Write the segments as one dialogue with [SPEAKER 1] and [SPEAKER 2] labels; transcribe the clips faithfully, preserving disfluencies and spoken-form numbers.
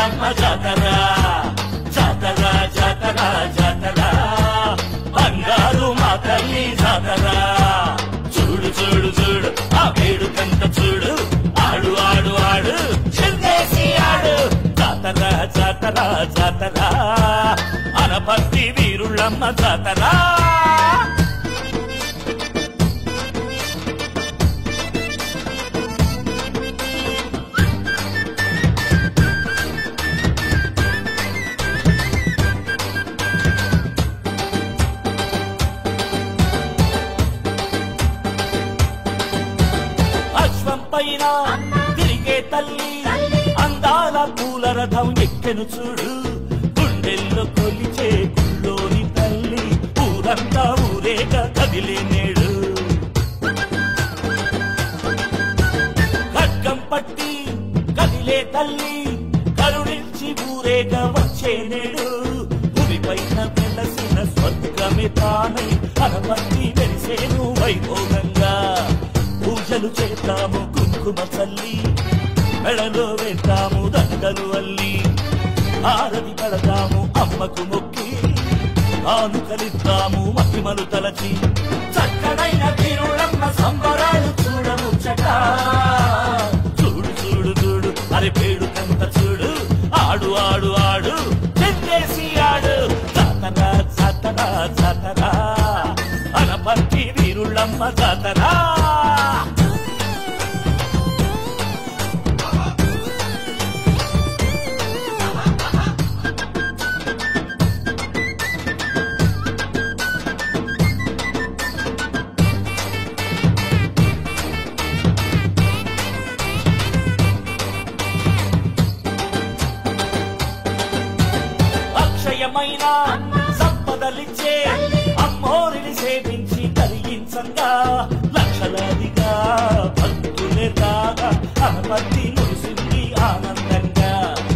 [SPEAKER 1] వీరుళ్ళమ్మ జాతర జాతర జాతర జాతర బంగారు మా తల్లి జాతర చూడు చూడు చూడు ఆ వేడుకంత చూడు ఆడు ఆడు ఆడు చిందేసి ఆడు జాతర జాతర జాతర అనపర్తి వీరుళ్ళమ్మ జాతర పైన తిరిగే తల్లి అందాల పూల రథం ఎక్కెను చూడు గుండెల్లో కొలిచే గుళ్ళోని తల్లి ఊరంతా ఊరేగ కదిలే నేడు ఖడ్గం పట్టి కదిలే తల్లి కరుణించి ఊరేగ వచ్చే నేడు భూమిపైన వెలసిన స్వర్గమే తానై అనపర్తి వెలిసేను వైభోగంగా పూజలు చేద్దాము కుంకుమ చల్లి మెడలో వేద్దాము దండలు అల్లి హారతి కడదాము అమ్మకు మొక్కి కానుకలిద్దాము మహిమలు తలచి చక్కడైన వీరుళ్ళమ్మ సంబరాలు చూడముచ్చట చూడు చూడు చూడు అరే పేడుకంత చూడు ఆడు ఆడు ఆడు చెందేసి ఆడు జాతర జాతర జాతర అనపర్తి వీరుళ్ళమ్మ జాతర అక్షయమైన సంపదలిచ్చే అమ్మోరిని సేవించి కలిగించంగా లక్షలాదిగా భక్తులే రాగా అనపర్తి మురిసింది ఆనందంగా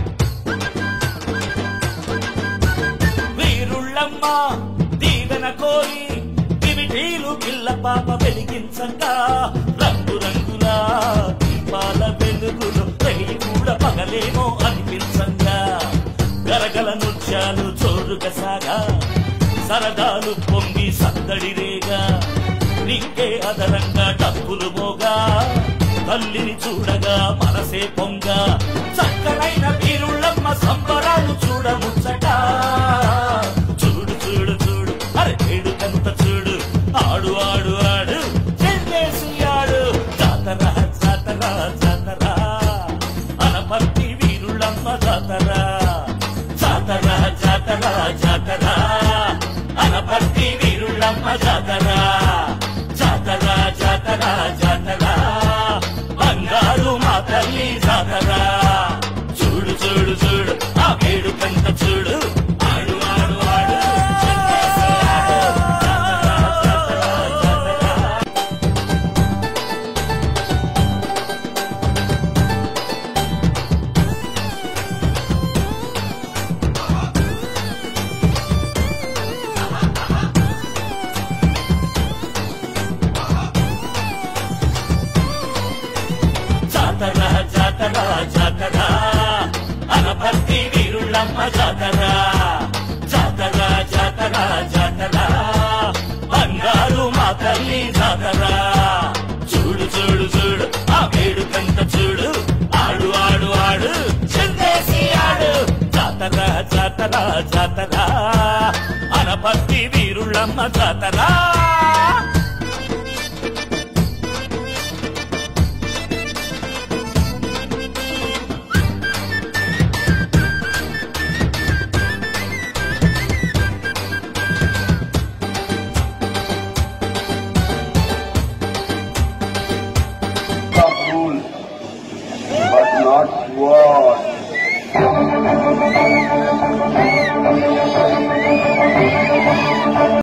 [SPEAKER 1] వీరుళ్ళమ్మ దీవెన కోరి దివిటీలు పిల్ల పాప వెలిగించంగా రంగు రంగుల దీపాల వెలుగులు రేయి కూడా పగలేమో అనిపించంగా గరగల నృత్యాలు చోరుగా సాగా సరదాలు పొంగి సందడి రేగా నీకే అదరంగా డబ్బులు మోగా తల్లిని చూడగా మనసే పొంగ చక్కనైన వీరుళ్ళమ్మ సంబరాలు చూడముచ్చట చూడు చూడు చూడు అరే వేడుకంత చూడు ఆడు ఆడు ఆడు చెందేసి ఆడు జాతర జాతర జాతర అనపర్తి వీరుళ్ళమ్మ జాతర జాతర జాతర జాతర అనపర్తి వీరుళ్ళమ్మ జాతర జాతర జాతర జాతర బంగారు మా తల్లి జాతర చూడు చూడు చూడు ఆ వేడుకంత చూడు ఆడు ఆడు ఆడు చెందేసి ఆడు జాతర జాతర జాతర అనపర్తి వీరుళ్ళమ్మ జాతర జాతర జాతర జాతర బంగారు మా తల్లి జాతర చూడు చూడు చూడు ఆ వేడుకంత చూడు ఆడు ఆడు ఆడు చెందేసి ఆడు జాతర జాతర జాతర అనపర్తి వీరుళ్ళమ్మ జాతర